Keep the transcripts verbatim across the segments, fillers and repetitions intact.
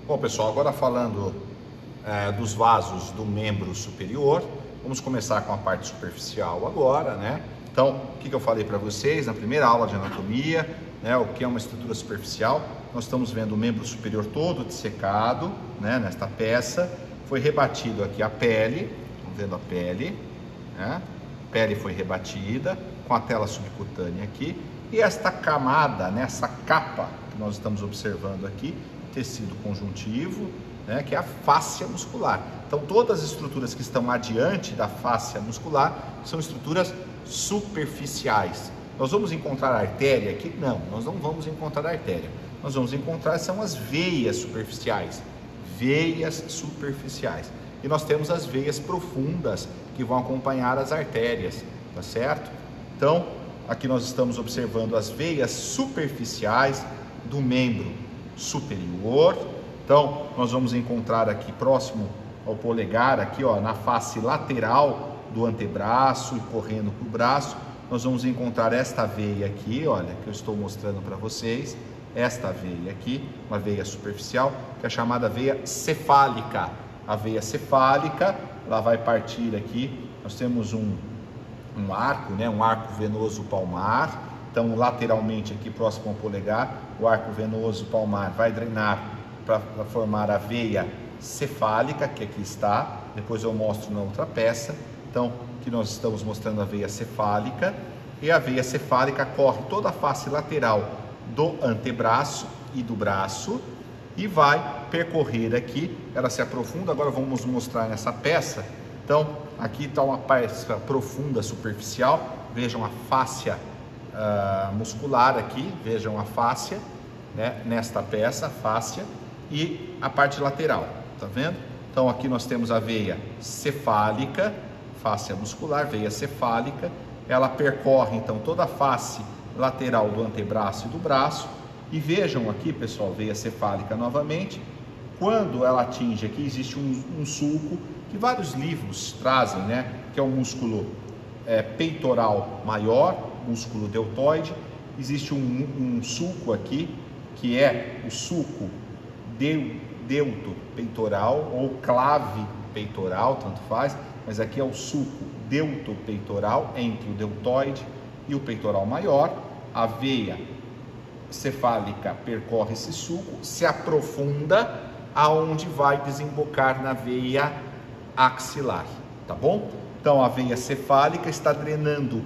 Bom, pessoal, agora falando é, dos vasos do membro superior, vamos começar com a parte superficial agora, né? Então, o que, que eu falei para vocês na primeira aula de anatomia, né? O que é uma estrutura superficial? Nós estamos vendo o membro superior todo dissecado, né? Nesta peça, foi rebatido aqui a pele, estão vendo a pele, né? A pele foi rebatida com a tela subcutânea aqui, e esta camada, né? Essa capa que nós estamos observando aqui, tecido conjuntivo, né, que é a fáscia muscular. Então, todas as estruturas que estão adiante da fáscia muscular são estruturas superficiais. Nós vamos encontrar artéria aqui? Não, nós não vamos encontrar artéria. Nós vamos encontrar são as veias superficiais, veias superficiais. E nós temos as veias profundas que vão acompanhar as artérias, tá certo? Então, aqui nós estamos observando as veias superficiais do membro superior. Então, nós vamos encontrar aqui próximo ao polegar, aqui ó, na face lateral do antebraço e correndo para o braço, nós vamos encontrar esta veia aqui, olha, que eu estou mostrando para vocês, esta veia aqui, uma veia superficial, que é a chamada veia cefálica. A veia cefálica, ela vai partir aqui, nós temos um, um arco, né, um arco venoso palmar. Então, lateralmente aqui próximo ao polegar, o arco venoso palmar vai drenar para formar a veia cefálica, que aqui está. Depois eu mostro na outra peça. Então, aqui nós estamos mostrando a veia cefálica. E a veia cefálica corre toda a face lateral do antebraço e do braço e vai percorrer aqui. Ela se aprofunda. Agora vamos mostrar nessa peça. Então, aqui está uma peça profunda superficial. Vejam a fáscia Uh, muscular aqui, vejam a fáscia, né, nesta peça, a fáscia, e a parte lateral, tá vendo? Então aqui nós temos a veia cefálica, fáscia muscular, veia cefálica, ela percorre então toda a face lateral do antebraço e do braço, e vejam aqui, pessoal, veia cefálica novamente, quando ela atinge aqui, existe um, um sulco que vários livros trazem, né, que é o músculo é, peitoral maior, músculo deltoide. Existe um, um sulco aqui, que é o sulco del, delto peitoral ou clave peitoral, tanto faz, mas aqui é o sulco delto peitoral, entre o deltoide e o peitoral maior. A veia cefálica percorre esse sulco, se aprofunda, aonde vai desembocar na veia axilar, tá bom? Então a veia cefálica está drenando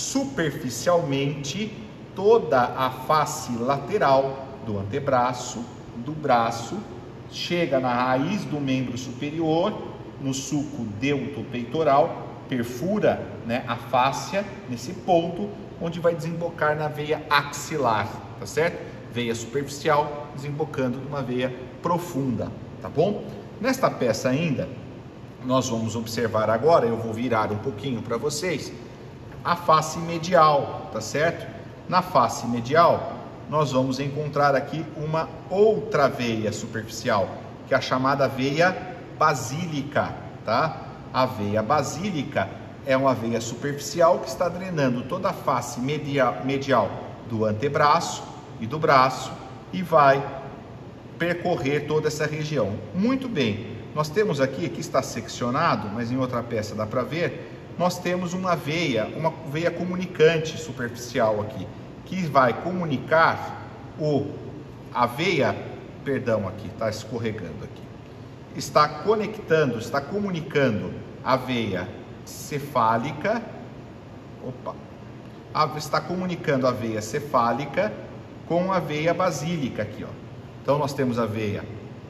superficialmente toda a face lateral do antebraço, do braço, chega na raiz do membro superior, no sulco deltopeitoral, perfura, né, a fáscia nesse ponto, onde vai desembocar na veia axilar, tá certo? Veia superficial desembocando numa veia profunda, tá bom? Nesta peça ainda, nós vamos observar agora, eu vou virar um pouquinho para vocês, a face medial, tá certo? Na face medial, nós vamos encontrar aqui uma outra veia superficial, que é a chamada veia basílica, tá? A veia basílica é uma veia superficial que está drenando toda a face medial, medial do antebraço e do braço e vai percorrer toda essa região. Muito bem, nós temos aqui, aqui está seccionado, mas em outra peça dá para ver, nós temos uma veia, uma veia comunicante superficial aqui, que vai comunicar o, a veia, perdão aqui, está escorregando aqui, está conectando, está comunicando a veia cefálica, opa, a, está comunicando a veia cefálica com a veia basílica aqui, ó. Então nós temos a veia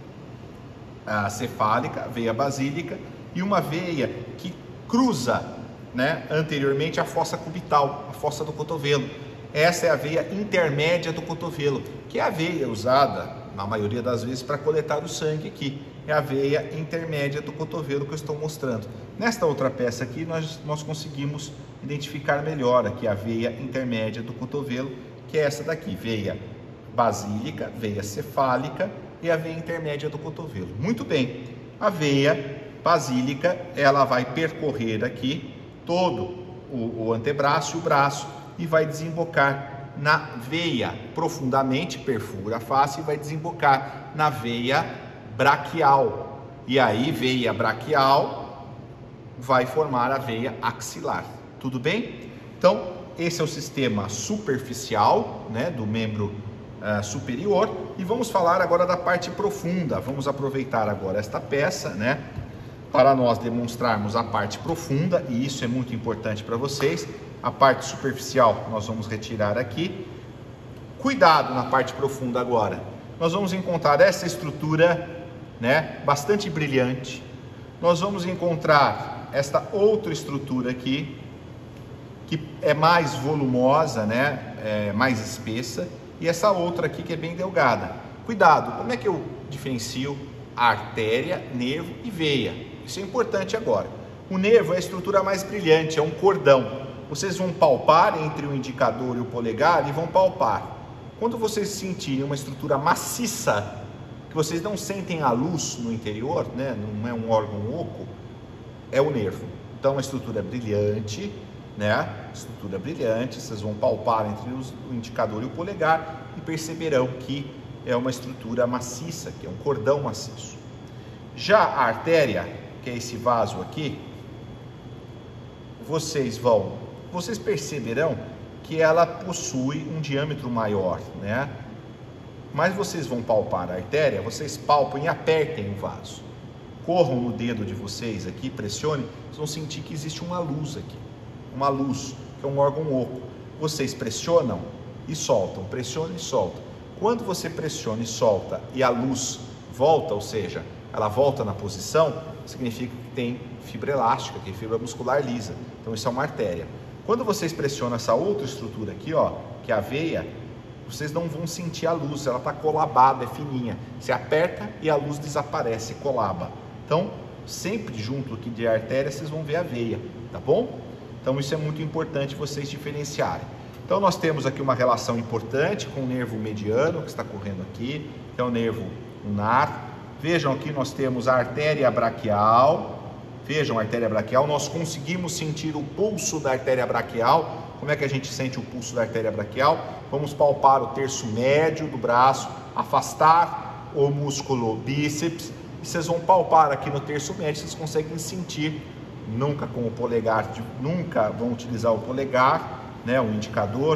a cefálica, a veia basílica e uma veia que cruza, né, anteriormente a fossa cubital, a fossa do cotovelo. Essa é a veia intermédia do cotovelo, que é a veia usada, na maioria das vezes, para coletar o sangue aqui. É a veia intermédia do cotovelo que eu estou mostrando. Nesta outra peça aqui, nós, nós conseguimos identificar melhor aqui a veia intermédia do cotovelo, que é essa daqui, veia basílica, veia cefálica e a veia intermédia do cotovelo. Muito bem, a veia basílica, ela vai percorrer aqui todo o, o antebraço e o braço e vai desembocar na veia profundamente, perfura a face e vai desembocar na veia braquial. E aí, veia braquial vai formar a veia axilar. Tudo bem? Então, esse é o sistema superficial, né, do membro uh, superior. E vamos falar agora da parte profunda. Vamos aproveitar agora esta peça, né, para nós demonstrarmos a parte profunda, e isso é muito importante para vocês. A parte superficial nós vamos retirar aqui. Cuidado na parte profunda agora. Nós vamos encontrar essa estrutura, né, bastante brilhante. Nós vamos encontrar esta outra estrutura aqui, que é mais volumosa, né, é mais espessa, e essa outra aqui que é bem delgada. Cuidado, como é que eu diferencio a artéria, nervo e veia? Isso é importante agora. O nervo é a estrutura mais brilhante, é um cordão. Vocês vão palpar entre o indicador e o polegar e vão palpar. Quando vocês sentirem uma estrutura maciça, que vocês não sentem a luz no interior, né, não é um órgão oco, é o nervo. Então, uma estrutura brilhante, né, estrutura brilhante, vocês vão palpar entre os, o indicador e o polegar e perceberão que é uma estrutura maciça, que é um cordão maciço. Já a artéria, que é esse vaso aqui, vocês vão, vocês perceberão que ela possui um diâmetro maior, né? Mas vocês vão palpar a artéria, vocês palpam e apertem o vaso. Corram no dedo de vocês aqui, pressionem, vocês vão sentir que existe uma luz aqui. Uma luz, que é um órgão oco. Vocês pressionam e soltam, pressionam e soltam. Quando você pressiona e solta e a luz volta, ou seja, ela volta na posição, significa que tem fibra elástica, que é fibra muscular lisa. Então isso é uma artéria. Quando vocês pressionam essa outra estrutura aqui, ó, que é a veia, vocês não vão sentir a luz, ela está colabada, é fininha. Você aperta e a luz desaparece, colaba. Então, sempre junto aqui de artéria, vocês vão ver a veia, tá bom? Então isso é muito importante vocês diferenciarem. Então nós temos aqui uma relação importante com o nervo mediano, que está correndo aqui, que é o nervo ulnar. Vejam aqui, nós temos a artéria braquial. Vejam a artéria braquial, nós conseguimos sentir o pulso da artéria braquial. Como é que a gente sente o pulso da artéria braquial? Vamos palpar o terço médio do braço, afastar o músculo bíceps, e vocês vão palpar aqui no terço médio, vocês conseguem sentir, nunca com o polegar, nunca vão utilizar o polegar, né, o indicador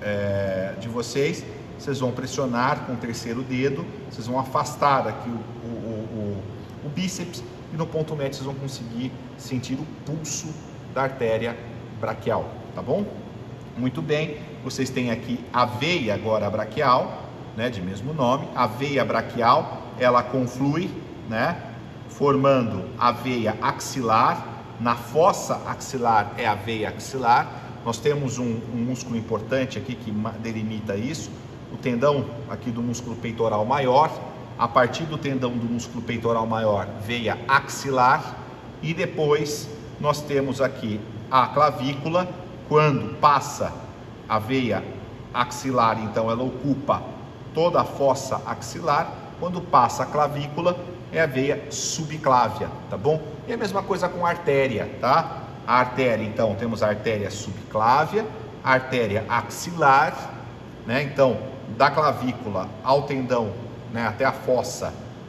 é, de vocês, vocês vão pressionar com o terceiro dedo, vocês vão afastar aqui o, o, o, o bíceps, e no ponto médio vocês vão conseguir sentir o pulso da artéria braquial, tá bom? Muito bem, vocês têm aqui a veia agora braquial, né, de mesmo nome. A veia braquial, ela conflui, né, formando a veia axilar. Na fossa axilar é a veia axilar. Nós temos um, um músculo importante aqui que delimita isso, o tendão aqui do músculo peitoral maior. A partir do tendão do músculo peitoral maior, veia axilar, e depois nós temos aqui a clavícula. Quando passa a veia axilar, então ela ocupa toda a fossa axilar. Quando passa a clavícula, é a veia subclávia, tá bom? E a mesma coisa com a artéria, tá? A artéria, então, temos a artéria subclávia, a artéria axilar, né? Então, da clavícula ao tendão, né, até a fossa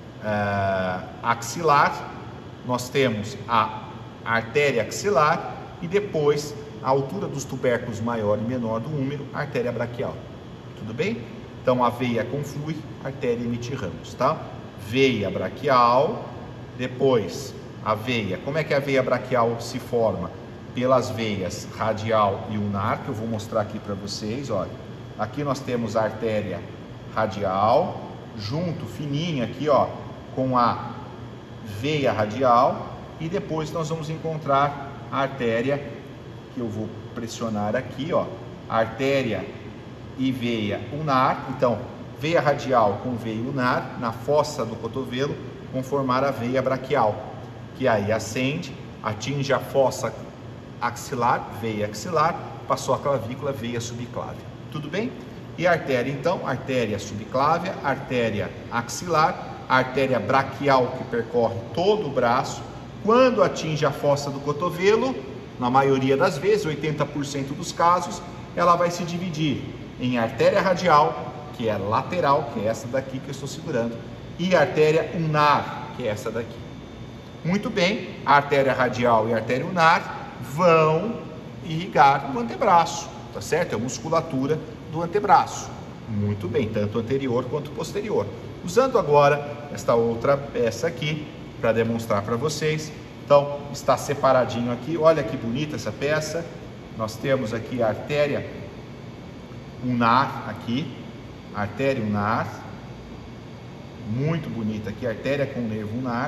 uh, axilar, nós temos a artéria axilar, e depois, a altura dos tubérculos maior e menor do úmero, a artéria braquial. Tudo bem? Então, a veia conflui, a artéria emite ramos, tá? Veia braquial, depois a veia. Como é que a veia braquial se forma? Pelas veias radial e ulnar, que eu vou mostrar aqui para vocês, olha. Aqui nós temos a artéria radial, junto, fininha aqui, ó, com a veia radial, e depois nós vamos encontrar a artéria, que eu vou pressionar aqui, ó, a artéria e veia ulnar. Então, veia radial com veia ulnar, na fossa do cotovelo, vão formar a veia braquial, que aí ascende, atinge a fossa axilar, veia axilar, passou a clavícula, veia subclávia. Tudo bem? E a artéria, então, artéria subclávia, artéria axilar, a artéria braquial que percorre todo o braço. Quando atinge a fossa do cotovelo, na maioria das vezes, oitenta por cento dos casos, ela vai se dividir em artéria radial, que é lateral, que é essa daqui que eu estou segurando, e artéria ulnar, que é essa daqui. Muito bem, a artéria radial e a artéria ulnar vão irrigar o antebraço, tá certo? É a musculatura do antebraço. Muito bem, tanto anterior quanto posterior. Usando agora esta outra peça aqui para demonstrar para vocês. Então, está separadinho aqui. Olha que bonita essa peça. Nós temos aqui a artéria ulnar aqui, artéria ulnar, muito bonita aqui, artéria com nervo ulnar.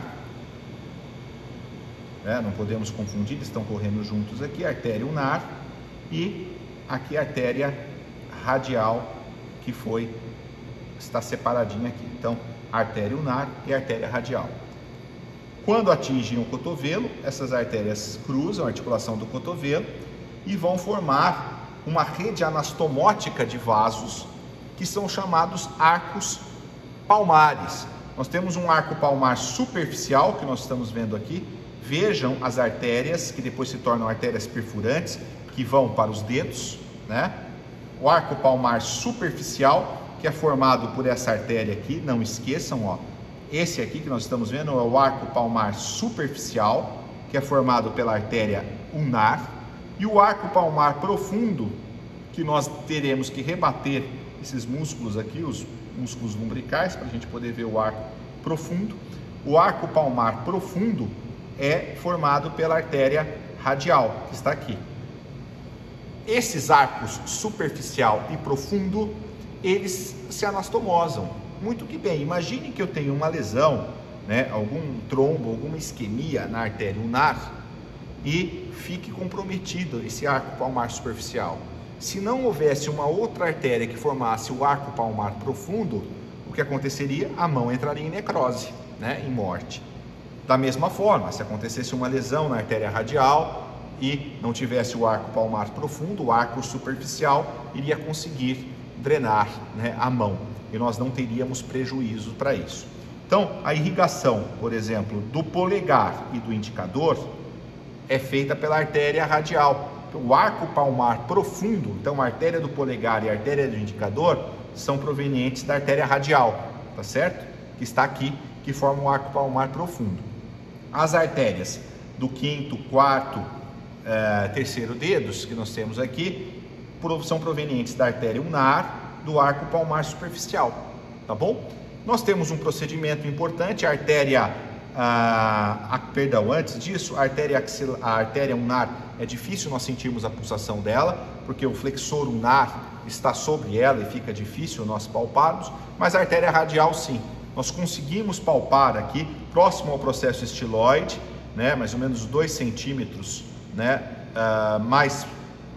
É, não podemos confundir, estão correndo juntos aqui, artéria ulnar e aqui a artéria radial, que foi, está separadinha aqui. Então, artéria ulnar e artéria radial. Quando atingem o cotovelo, essas artérias cruzam a articulação do cotovelo e vão formar uma rede anastomótica de vasos, que são chamados arcos palmares. Nós temos um arco palmar superficial, que nós estamos vendo aqui. Vejam as artérias, que depois se tornam artérias perfurantes, que vão para os dedos, né? O arco palmar superficial, que é formado por essa artéria aqui, não esqueçam, ó. Esse aqui que nós estamos vendo é o arco palmar superficial, que é formado pela artéria ulnar. E o arco palmar profundo, que nós teremos que rebater esses músculos aqui, os músculos lumbricais, para a gente poder ver o arco profundo. O arco palmar profundo é formado pela artéria radial, que está aqui. Esses arcos superficial e profundo, eles se anastomosam. Muito que bem, imagine que eu tenho uma lesão, né, algum trombo, alguma isquemia na artéria ulnar e fique comprometido esse arco palmar superficial. Se não houvesse uma outra artéria que formasse o arco palmar profundo, o que aconteceria? A mão entraria em necrose, né, em morte. Da mesma forma, se acontecesse uma lesão na artéria radial e não tivesse o arco palmar profundo, o arco superficial iria conseguir drenar, né, a mão, e nós não teríamos prejuízo para isso. Então, a irrigação, por exemplo, do polegar e do indicador é feita pela artéria radial. Então, o arco palmar profundo, então a artéria do polegar e a artéria do indicador são provenientes da artéria radial, tá certo? Que está aqui, que forma o arco palmar profundo. As artérias do quinto, quarto, eh, terceiro dedos que nós temos aqui são provenientes da artéria ulnar, do arco palmar superficial, tá bom? Nós temos um procedimento importante, a artéria, ah, a, perdão, antes disso, a artéria, axilar, a artéria ulnar é difícil nós sentirmos a pulsação dela, porque o flexor ulnar está sobre ela e fica difícil nós palparmos, mas a artéria radial sim. Nós conseguimos palpar aqui, próximo ao processo estiloide, né, mais ou menos dois centímetros, né, uh, mais,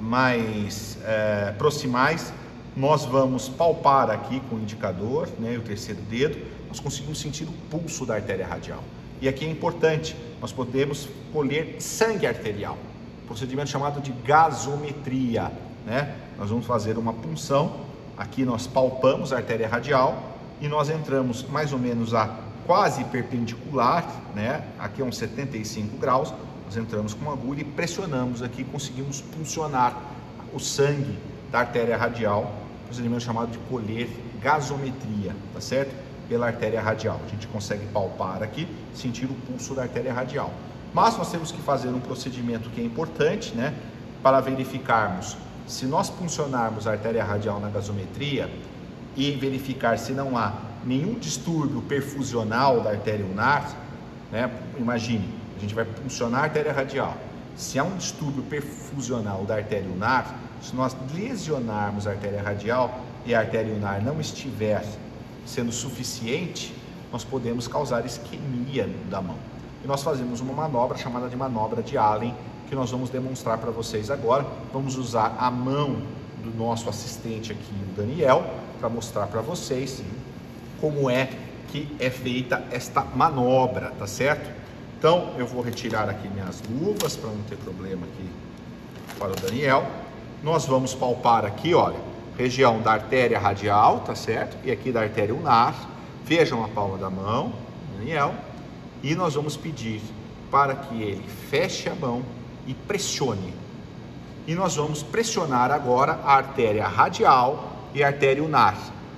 mais uh, proximais, nós vamos palpar aqui com o indicador, né, e o terceiro dedo, nós conseguimos sentir o pulso da artéria radial. E aqui é importante, nós podemos colher sangue arterial, procedimento chamado de gasometria, né? Nós vamos fazer uma punção, aqui nós palpamos a artéria radial, e nós entramos mais ou menos a quase perpendicular, né? Aqui é uns setenta e cinco graus, nós entramos com uma agulha e pressionamos aqui, conseguimos puncionar o sangue da artéria radial, procedimento chamado de colher gasometria, tá certo? Pela artéria radial, a gente consegue palpar aqui, sentir o pulso da artéria radial. Mas nós temos que fazer um procedimento que é importante, né? Para verificarmos se nós puncionarmos a artéria radial na gasometria e verificar se não há nenhum distúrbio perfusional da artéria ulnar, né? Imagine, a gente vai puncionar a artéria radial. Se há um distúrbio perfusional da artéria ulnar, se nós lesionarmos a artéria radial e a artéria ulnar não estiver sendo suficiente, nós podemos causar isquemia da mão. E nós fazemos uma manobra chamada de manobra de Allen, que nós vamos demonstrar para vocês agora. Vamos usar a mão do nosso assistente aqui, o Daniel, para mostrar para vocês como é que é feita esta manobra, tá certo? Então, eu vou retirar aqui minhas luvas para não ter problema aqui para o Daniel. Nós vamos palpar aqui, olha, região da artéria radial, tá certo? E aqui da artéria ulnar. Vejam a palma da mão, Daniel. E nós vamos pedir para que ele feche a mão e pressione. E nós vamos pressionar agora a artéria radial e a artéria ulnar.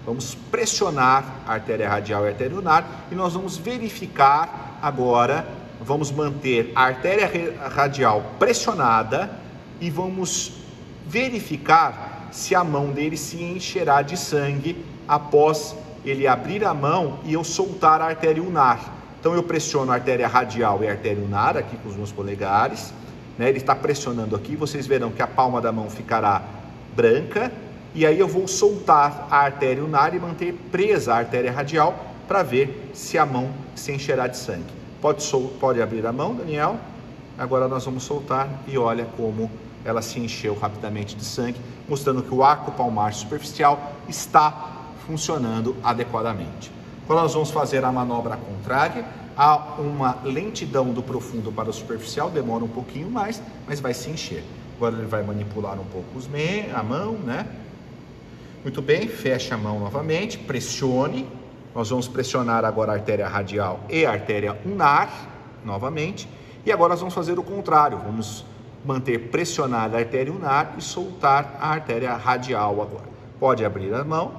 Vamos pressionar a artéria radial e a artéria ulnar e nós vamos verificar agora, vamos manter a artéria radial pressionada e vamos verificar se a mão dele se encherá de sangue após ele abrir a mão e eu soltar a artéria ulnar. Então eu pressiono a artéria radial e a artéria ulnar aqui com os meus polegares, né? Ele está pressionando aqui, vocês verão que a palma da mão ficará branca e aí eu vou soltar a artéria ulnar e manter presa a artéria radial para ver se a mão se encherá de sangue. Pode, sol... Pode abrir a mão, Daniel. Agora nós vamos soltar e olha como ela se encheu rapidamente de sangue, mostrando que o arco palmar superficial está funcionando adequadamente. Quando nós vamos fazer a manobra contrária, há uma lentidão do profundo para o superficial, demora um pouquinho mais, mas vai se encher. Agora ele vai manipular um pouco os me... a mão, né? Muito bem, fecha a mão novamente, pressione. Nós vamos pressionar agora a artéria radial e a artéria ulnar novamente. E agora nós vamos fazer o contrário, vamos manter pressionada a artéria ulnar e soltar a artéria radial agora. Pode abrir a mão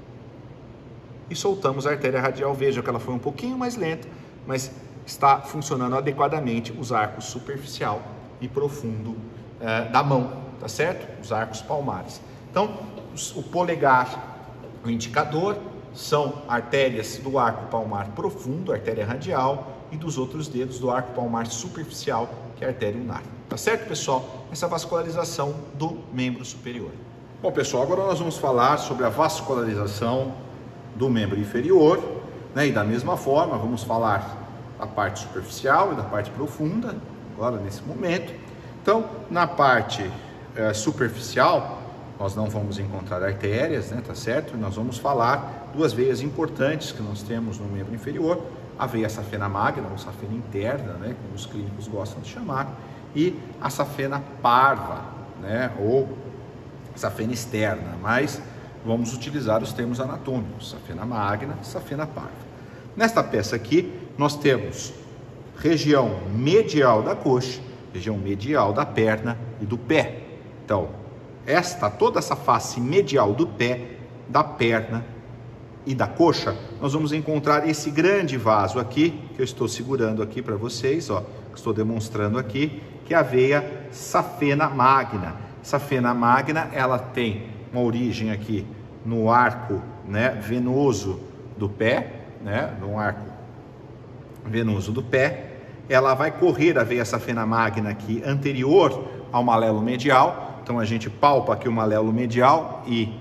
e soltamos a artéria radial. Veja que ela foi um pouquinho mais lenta, mas está funcionando adequadamente os arcos superficial e profundo eh, da mão, tá certo? Os arcos palmares. Então, os, o polegar, o indicador, são artérias do arco palmar profundo, artéria radial, e dos outros dedos do arco palmar superficial, que é a artéria ulnar. Tá certo, pessoal? Essa vascularização do membro superior. Bom, pessoal, agora nós vamos falar sobre a vascularização do membro inferior, né? E da mesma forma, vamos falar da parte superficial e da parte profunda, agora nesse momento. Então, na parte é, superficial, nós não vamos encontrar artérias, né? Tá certo? Nós vamos falar duas veias importantes que nós temos no membro inferior, a veia safena magna, ou safena interna, né? Como os clínicos gostam de chamar, e a safena parva, né? Ou safena externa, mas vamos utilizar os termos anatômicos, safena magna, safena parva. Nesta peça aqui, nós temos região medial da coxa, região medial da perna e do pé. Então, esta, toda essa face medial do pé, da perna e da coxa, nós vamos encontrar esse grande vaso aqui, que eu estou segurando aqui para vocês, ó, que estou demonstrando aqui, que é a veia safena magna. Safena magna, ela tem uma origem aqui no arco, né, venoso do pé, né, no arco venoso do pé. Ela vai correr a veia safena magna aqui anterior ao malelo medial. Então a gente palpa aqui o malelo medial e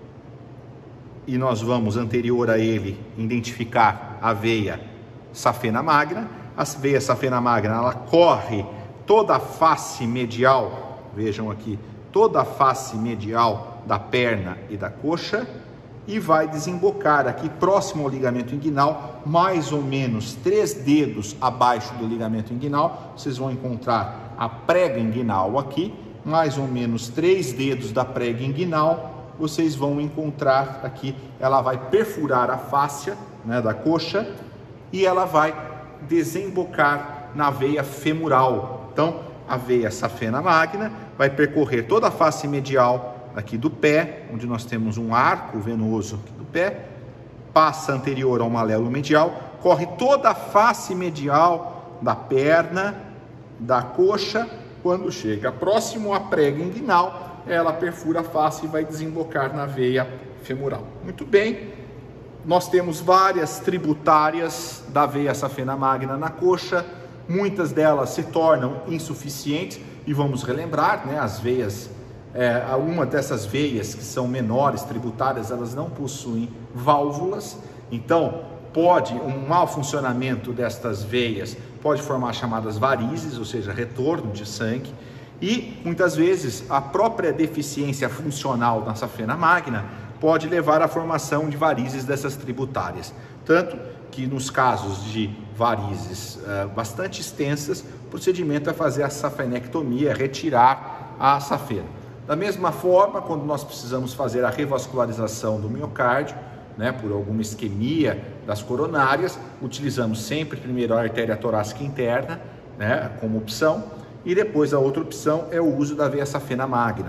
e nós vamos anterior a ele identificar a veia safena magna. A veia safena magna, ela corre toda a face medial, vejam aqui, toda a face medial da perna e da coxa e vai desembocar aqui próximo ao ligamento inguinal, mais ou menos três dedos abaixo do ligamento inguinal. Vocês vão encontrar a prega inguinal aqui, mais ou menos três dedos da prega inguinal, vocês vão encontrar aqui, ela vai perfurar a fáscia, né, da coxa e ela vai desembocar na veia femoral. Então, a veia safena magna vai percorrer toda a face medial aqui do pé, onde nós temos um arco venoso aqui do pé, passa anterior ao malelo medial, corre toda a face medial da perna, da coxa. Quando chega próximo à prega inguinal, ela perfura a face e vai desembocar na veia femoral. Muito bem, nós temos várias tributárias da veia safena magna na coxa, muitas delas se tornam insuficientes e vamos relembrar, né, as veias, é, uma dessas veias que são menores, tributárias, elas não possuem válvulas, então pode, um mau funcionamento destas veias pode formar chamadas varizes, ou seja, retorno de sangue, e muitas vezes a própria deficiência funcional da safena magna pode levar à formação de varizes dessas tributárias, tanto que nos casos de varizes uh, bastante extensas, o procedimento é fazer a safenectomia, retirar a safena. Da mesma forma, quando nós precisamos fazer a revascularização do miocárdio, né, por alguma isquemia das coronárias, utilizamos sempre primeiro a artéria torácica interna, né, como opção, e depois a outra opção é o uso da veia safena magna.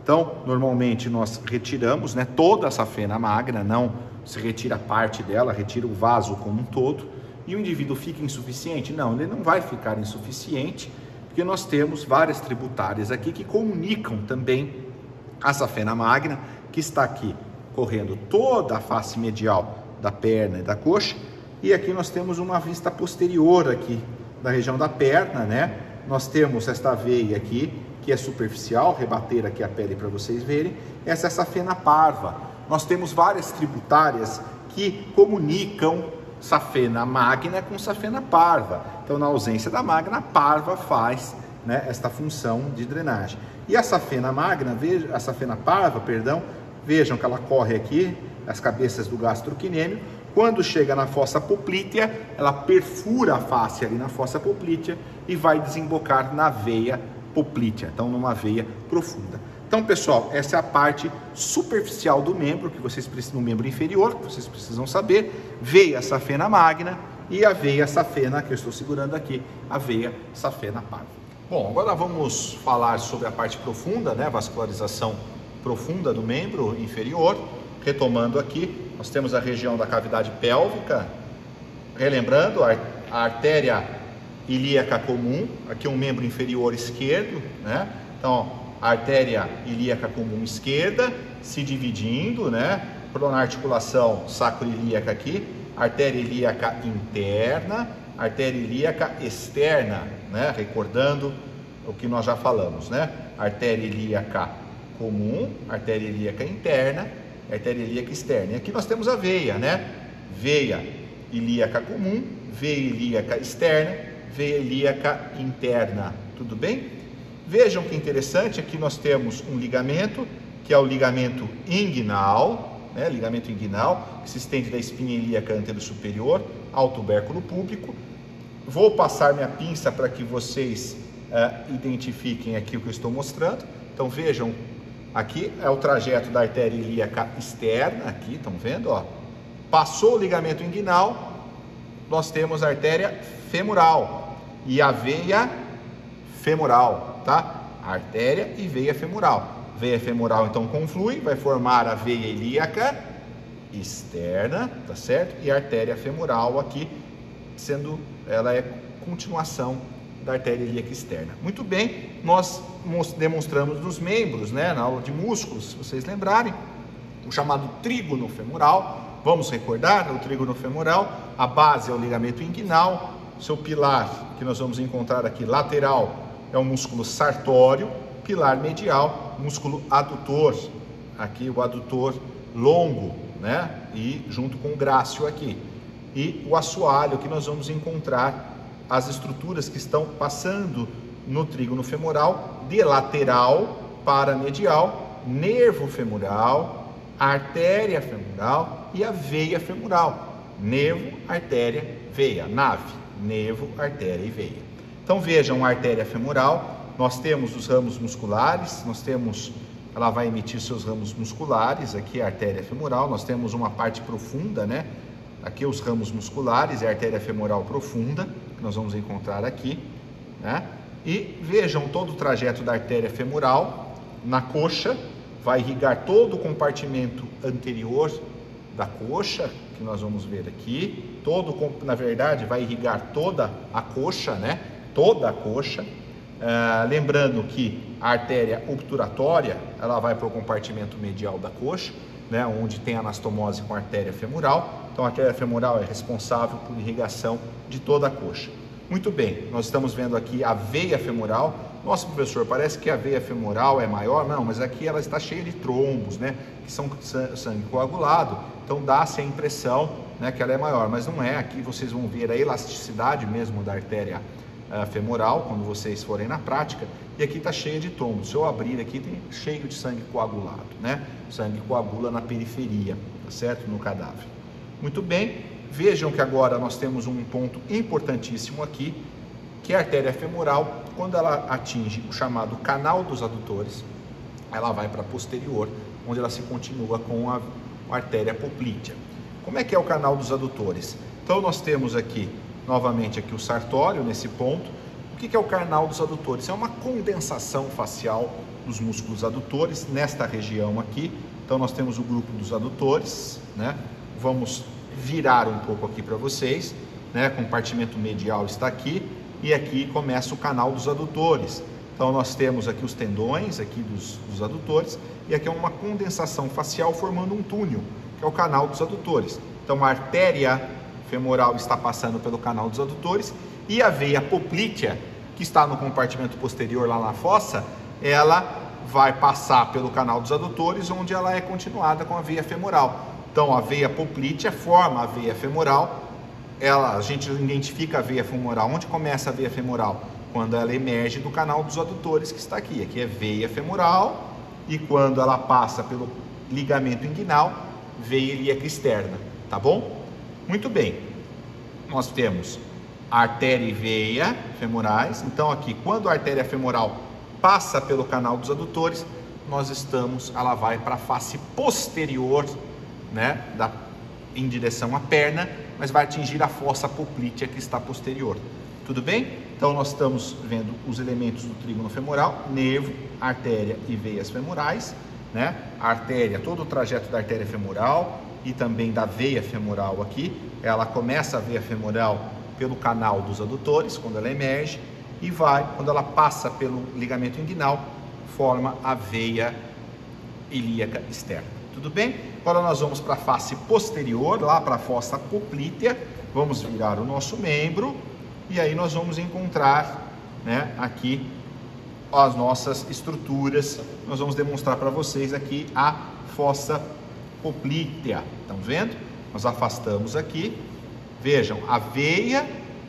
Então, normalmente nós retiramos, né, toda a safena magna, não se retira parte dela, retira o vaso como um todo, e o indivíduo fica insuficiente? Não, ele não vai ficar insuficiente, porque nós temos várias tributárias aqui que comunicam também a safena magna, que está aqui correndo toda a face medial da perna e da coxa, e aqui nós temos uma vista posterior aqui da região da perna, né? Nós temos esta veia aqui, que é superficial, rebater aqui a pele para vocês verem, essa é a safena parva. Nós temos várias tributárias que comunicam safena magna com safena parva. Então, na ausência da magna, a parva faz, né, esta função de drenagem. E a safena magna, veja, a safena parva, perdão, vejam que ela corre aqui, as cabeças do gastrocnêmio. Quando chega na fossa poplítea, ela perfura a face ali na fossa poplítea e vai desembocar na veia poplítea, então numa veia profunda. Então, pessoal, essa é a parte superficial do membro, que vocês precisam, no membro inferior, que vocês precisam saber, veia safena magna e a veia safena, que eu estou segurando aqui, a veia safena parva. Bom, agora vamos falar sobre a parte profunda, né, vascularização profunda do membro inferior. Retomando aqui, nós temos a região da cavidade pélvica, relembrando a artéria ilíaca comum, aqui um membro inferior esquerdo, né? Então, a artéria ilíaca comum esquerda se dividindo, né? Por uma articulação sacroilíaca aqui, artéria ilíaca interna, artéria ilíaca externa, né? Recordando o que nós já falamos, né? Artéria ilíaca comum, artéria ilíaca interna, artéria ilíaca externa. E aqui nós temos a veia, né? Veia ilíaca comum, veia ilíaca externa, veia ilíaca interna, tudo bem? Vejam que interessante, aqui nós temos um ligamento, que é o ligamento inguinal, né? Ligamento inguinal, que se estende da espinha ilíaca anterosuperior ao tubérculo púbico. Vou passar minha pinça para que vocês uh, identifiquem aqui o que eu estou mostrando. Então vejam, aqui é o trajeto da artéria ilíaca externa, aqui, estão vendo, ó? Passou o ligamento inguinal, nós temos a artéria femoral e a veia femoral, tá? Artéria e veia femoral. Veia femoral então conflui, vai formar a veia ilíaca externa, tá certo? E a artéria femoral aqui, sendo, ela é continuação da artéria ilíaca externa. Muito bem, nós demonstramos nos membros, né, na aula de músculos, se vocês lembrarem, o chamado trígono femoral. Vamos recordar, o trígono femoral, a base é o ligamento inguinal, seu pilar, que nós vamos encontrar aqui, lateral, é o músculo sartório, pilar medial, músculo adutor, aqui o adutor longo, né, e junto com o grácil aqui. E o assoalho, que nós vamos encontrar as estruturas que estão passando no trígono femoral, de lateral para medial, nervo femoral, artéria femoral e a veia femoral. Nervo, artéria, veia, nave, nervo, artéria e veia. Então vejam a artéria femoral, nós temos os ramos musculares, nós temos, ela vai emitir seus ramos musculares, aqui a artéria femoral, nós temos uma parte profunda, né? Aqui os ramos musculares, a artéria femoral profunda, que nós vamos encontrar aqui, né? E vejam todo o trajeto da artéria femoral na coxa, vai irrigar todo o compartimento anterior da coxa, que nós vamos ver aqui, todo, na verdade, vai irrigar toda a coxa, né? Toda a coxa. Ah, lembrando que a artéria obturatória, ela vai para o compartimento medial da coxa, né? Onde tem anastomose com a artéria femoral. Então, a artéria femoral é responsável por irrigação de toda a coxa. Muito bem, nós estamos vendo aqui a veia femoral. Nossa, professor, parece que a veia femoral é maior. Não, mas aqui ela está cheia de trombos, né? Que são sangue coagulado. Então, dá-se a impressão, né, que ela é maior, mas não é. Aqui vocês vão ver a elasticidade mesmo da artéria uh, femoral, quando vocês forem na prática. E aqui está cheia de trombos. Se eu abrir aqui, tem cheio de sangue coagulado, né? O sangue coagula na periferia, tá certo? No cadáver. Muito bem. Vejam que agora nós temos um ponto importantíssimo aqui, que é a artéria femoral. Quando ela atinge o chamado canal dos adutores, ela vai para a posterior, onde ela se continua com a, a artéria poplítea. Como é que é o canal dos adutores? Então nós temos aqui, novamente aqui o sartório nesse ponto. O que é o canal dos adutores? É uma condensação facial dos músculos adutores nesta região aqui. Então nós temos o grupo dos adutores, né? Vamos virar um pouco aqui para vocês, né? Compartimento medial está aqui e aqui começa o canal dos adutores. Então nós temos aqui os tendões aqui dos, dos adutores e aqui é uma condensação facial formando um túnel, que é o canal dos adutores. Então a artéria femoral está passando pelo canal dos adutores e a veia poplítea, que está no compartimento posterior lá na fossa, ela vai passar pelo canal dos adutores, onde ela é continuada com a veia femoral. Então a veia poplítea forma a veia femoral. Ela, a gente identifica a veia femoral. Onde começa a veia femoral? Quando ela emerge do canal dos adutores, que está aqui. Aqui é veia femoral, e quando ela passa pelo ligamento inguinal, veia ilíaca externa, tá bom? Muito bem. Nós temos artéria e veia femorais. Então aqui, quando a artéria femoral passa pelo canal dos adutores, nós estamos, ela vai para a face posterior, né, da, em direção à perna, mas vai atingir a fossa poplítea que está posterior. Tudo bem? Então nós estamos vendo os elementos do trígono femoral: nervo, artéria e veias femorais, né? A artéria, todo o trajeto da artéria femoral e também da veia femoral aqui. Ela começa a veia femoral pelo canal dos adutores, quando ela emerge, e vai, quando ela passa pelo ligamento inguinal, forma a veia ilíaca externa. Tudo bem? Agora nós vamos para a face posterior, lá para a fossa poplítea. Vamos virar o nosso membro e aí nós vamos encontrar, né, aqui as nossas estruturas. Nós vamos demonstrar para vocês aqui a fossa poplítea. Estão vendo? Nós afastamos aqui. Vejam, a veia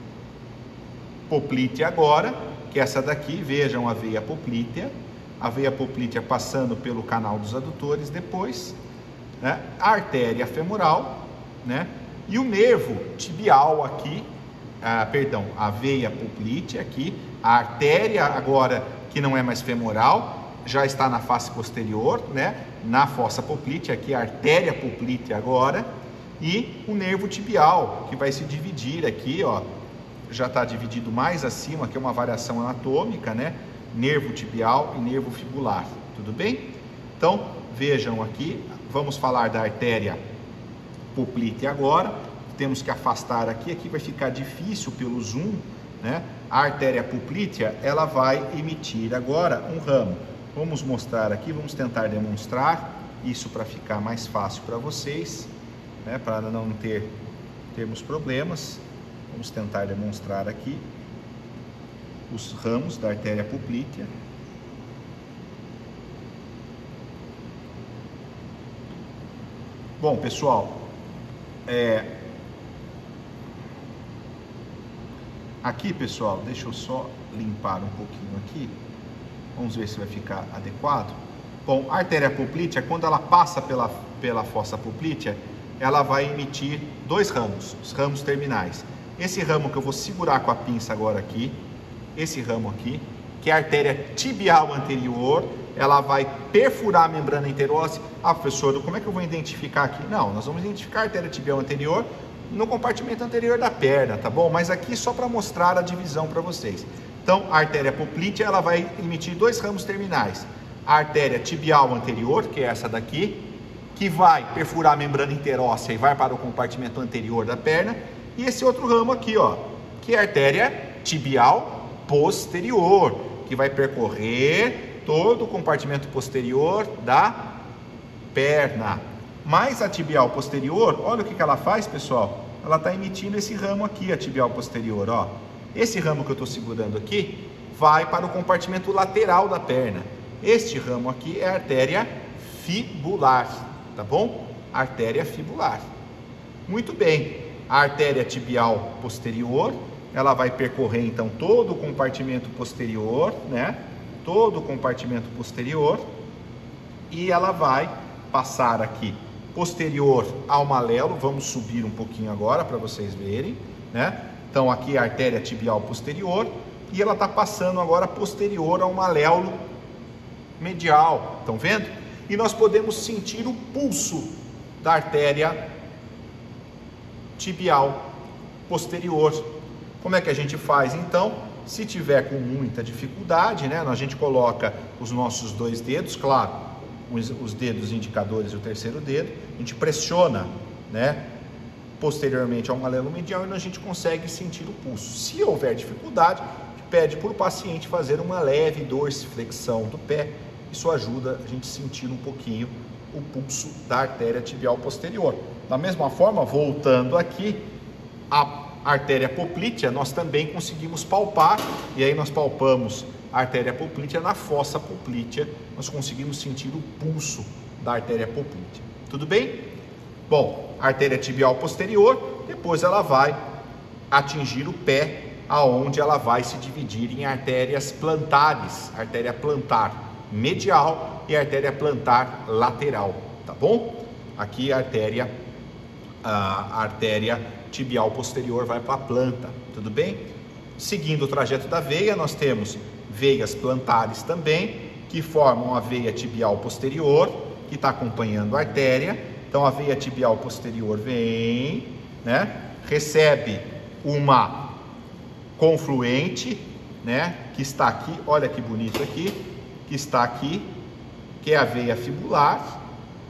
poplítea agora, que é essa daqui. Vejam a veia poplítea. A veia poplítea passando pelo canal dos adutores depois, né? A artéria femoral, né? E o nervo tibial aqui, ah, perdão, a veia poplítea aqui, a artéria agora, que não é mais femoral, já está na face posterior, né? Na fossa poplítea, aqui a artéria poplítea agora, e o nervo tibial, que vai se dividir aqui, ó, já está dividido mais acima, que é uma variação anatômica, né? Nervo tibial e nervo fibular, tudo bem? Então, vejam aqui, vamos falar da artéria poplítea agora. Temos que afastar aqui, aqui vai ficar difícil pelo zoom, né? A artéria poplítea, ela vai emitir agora um ramo. Vamos mostrar aqui, vamos tentar demonstrar isso para ficar mais fácil para vocês, né? Para não ter termos problemas. Vamos tentar demonstrar aqui os ramos da artéria poplítea. Bom, pessoal, é... aqui, pessoal, deixa eu só limpar um pouquinho aqui. Vamos ver se vai ficar adequado. Bom, a artéria poplítea, quando ela passa pela, pela fossa poplítea, ela vai emitir dois ramos, os ramos terminais. Esse ramo que eu vou segurar com a pinça agora aqui, esse ramo aqui, que é a artéria tibial anterior, ela vai perfurar a membrana interóssea. Ah, professor, como é que eu vou identificar aqui? Não, nós vamos identificar a artéria tibial anterior no compartimento anterior da perna, tá bom? Mas aqui só para mostrar a divisão para vocês. Então, a artéria poplítea, ela vai emitir dois ramos terminais. A artéria tibial anterior, que é essa daqui, que vai perfurar a membrana interóssea e vai para o compartimento anterior da perna. E esse outro ramo aqui, ó, que é a artéria tibial posterior, que vai percorrer todo o compartimento posterior da perna. Mas a tibial posterior, olha o que que ela faz, pessoal. Ela está emitindo esse ramo aqui, a tibial posterior, ó. Esse ramo que eu estou segurando aqui vai para o compartimento lateral da perna. Este ramo aqui é a artéria fibular, tá bom? Artéria fibular. Muito bem. A artéria tibial posterior, ela vai percorrer então todo o compartimento posterior, né? Todo o compartimento posterior, e ela vai passar aqui posterior ao malelo. Vamos subir um pouquinho agora para vocês verem, né? Então aqui a artéria tibial posterior, e ela está passando agora posterior ao maléolo medial. Estão vendo? E nós podemos sentir o pulso da artéria tibial posterior. Como é que a gente faz então? Se tiver com muita dificuldade, né, a gente coloca os nossos dois dedos, claro, os, os dedos indicadores e o terceiro dedo, a gente pressiona, né, posteriormente ao malelo medial e a gente consegue sentir o pulso. Se houver dificuldade, pede para o paciente fazer uma leve dorsiflexão do pé. Isso ajuda a gente a sentir um pouquinho o pulso da artéria tibial posterior. Da mesma forma, voltando aqui, a artéria poplítea nós também conseguimos palpar, e aí nós palpamos a artéria poplítea na fossa poplítea, nós conseguimos sentir o pulso da artéria poplítea. Tudo bem? Bom, a artéria tibial posterior, depois ela vai atingir o pé, aonde ela vai se dividir em artérias plantares, artéria plantar medial e artéria plantar lateral, tá bom? Aqui a artéria, a artéria tibial posterior vai para a planta, tudo bem? Seguindo o trajeto da veia, nós temos veias plantares também, que formam a veia tibial posterior, que está acompanhando a artéria. Então a veia tibial posterior vem, né? Recebe uma confluente, né? Que está aqui, olha que bonito aqui, que está aqui, que é a veia fibular,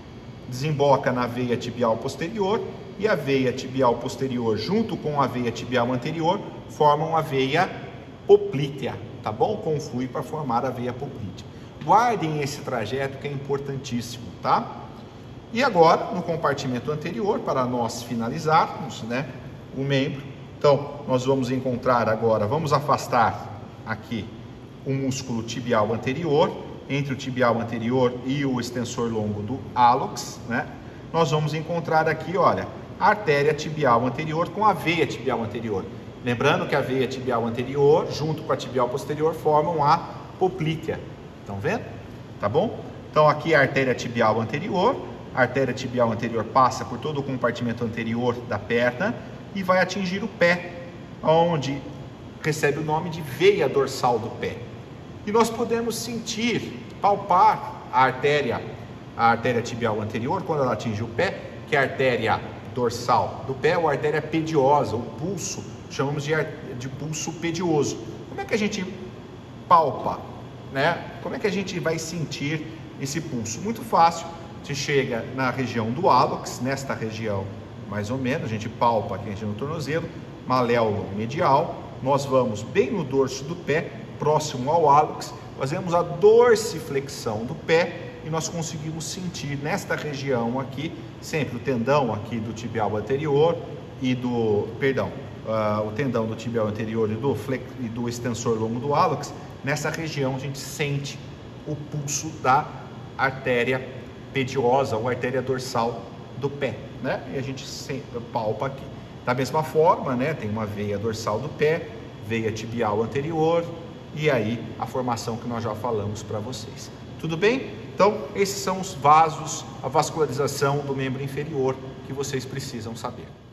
desemboca na veia tibial posterior, e a veia tibial posterior junto com a veia tibial anterior formam a veia poplítea, tá bom? Conflui para formar a veia poplítea. Guardem esse trajeto que é importantíssimo, tá? E agora, no compartimento anterior, para nós finalizarmos, né, o membro, então nós vamos encontrar agora, vamos afastar aqui o músculo tibial anterior, entre o tibial anterior e o extensor longo do hálux, né? Nós vamos encontrar aqui, olha, a artéria tibial anterior com a veia tibial anterior. Lembrando que a veia tibial anterior, junto com a tibial posterior, formam a poplítea. Estão vendo? Tá bom? Então aqui a artéria tibial anterior, a artéria tibial anterior passa por todo o compartimento anterior da perna e vai atingir o pé, onde recebe o nome de veia dorsal do pé. E nós podemos sentir, palpar a artéria, a artéria tibial anterior, quando ela atinge o pé, que é a artéria dorsal do pé, ou a artéria pediosa, o pulso, chamamos de, de pulso pedioso. Como é que a gente palpa, né? Como é que a gente vai sentir esse pulso? Muito fácil, você chega na região do hálux, nesta região mais ou menos, a gente palpa aqui no tornozelo, maléolo medial, nós vamos bem no dorso do pé, próximo ao hálux, fazemos a dorsiflexão do pé e nós conseguimos sentir nesta região aqui, sempre o tendão aqui do tibial anterior e do, perdão, uh, o tendão do tibial anterior e do, flex, e do extensor longo do hálux, nessa região a gente sente o pulso da artéria pediosa ou artéria dorsal do pé, né? E a gente palpa aqui. Da mesma forma, né? Tem uma veia dorsal do pé, veia tibial anterior e aí a formação que nós já falamos para vocês. Tudo bem? Então, esses são os vasos, a vascularização do membro inferior que vocês precisam saber.